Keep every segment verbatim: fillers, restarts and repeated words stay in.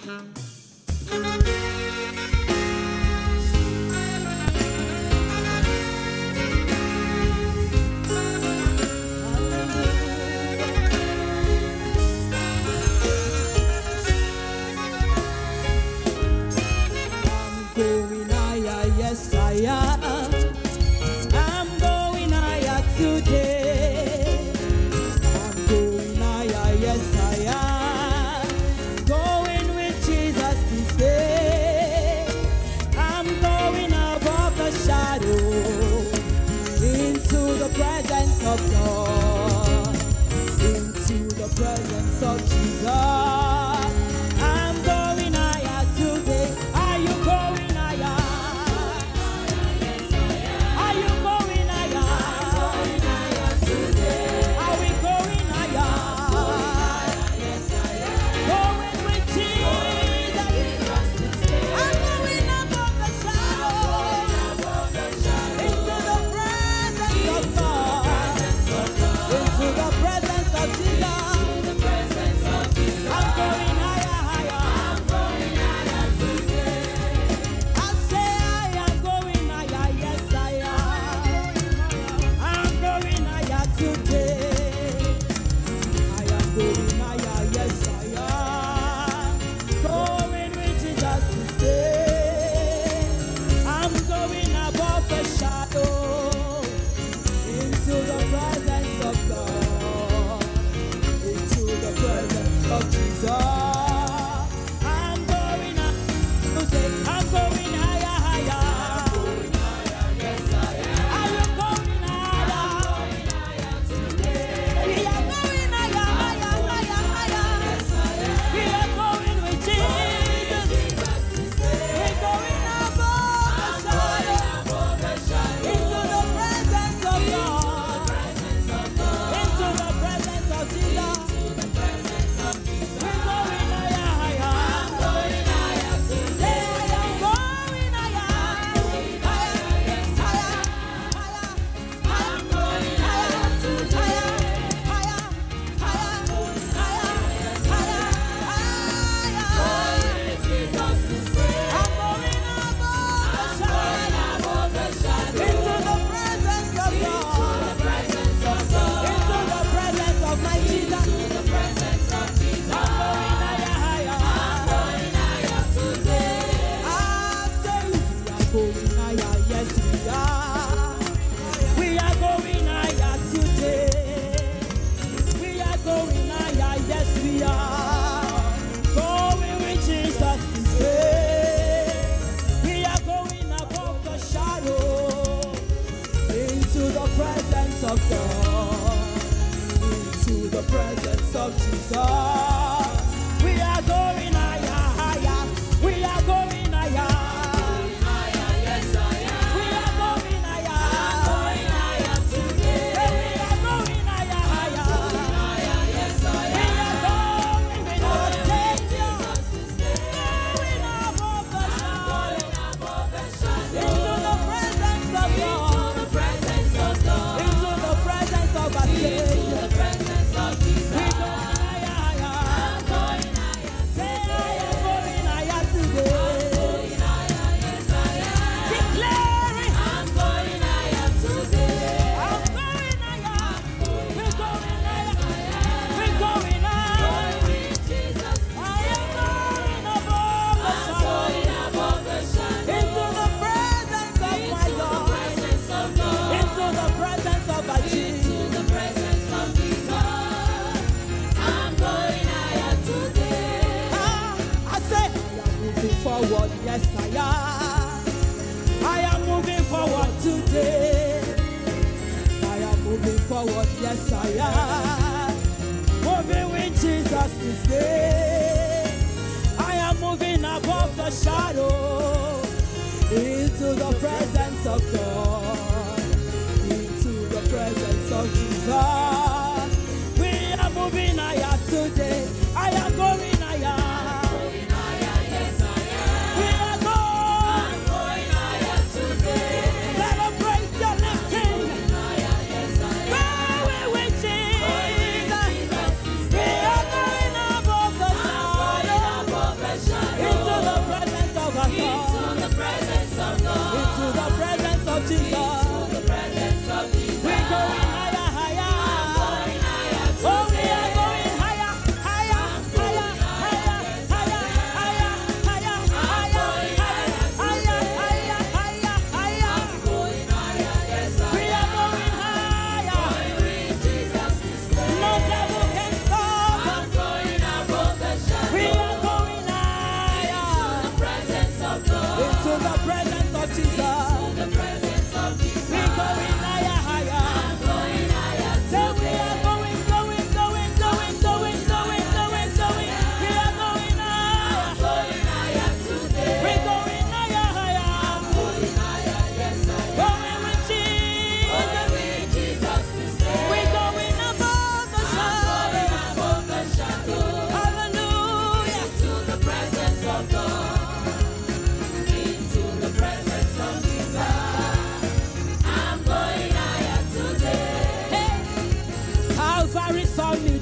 Going above the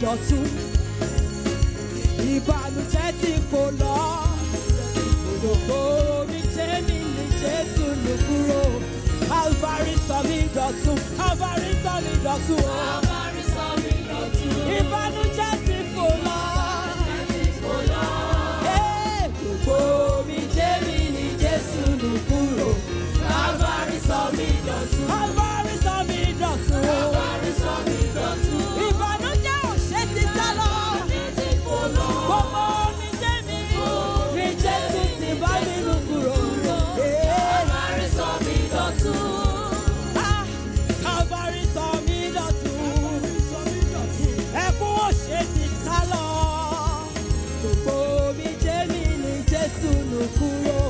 dọ̀tun. Ìbànújẹ́ ti fò lọ. Gbogbo mi jẹ́ mi ní Jésù ló kúrò. Calvary sọ mí dọ̀tun. Calvary sọ mí dọ̀tun. Calvary sọ mí dọ̀tun. Ìbànújẹ́ ti fò lọ. Gbogbo mi jẹ́ mi ní Jésù ló kúrò. Calvary sọ mí dọ̀tun. Calvary sọ mí dọ̀tun. Calvary sọ mí dọ̀tun. Ìbànújẹ́ ò ṣe ti sá lọ. Gbogbo mi jẹ́ mi ní Jésù ti bá mi lù kúrò. Calvary sọ mí dọ̀tun. Calvary sọ mí dọ̀tun. Ẹkún ò ṣe ti sá lọ. Gbogbo mi jẹ́ mi ní Jésù lù kúrò.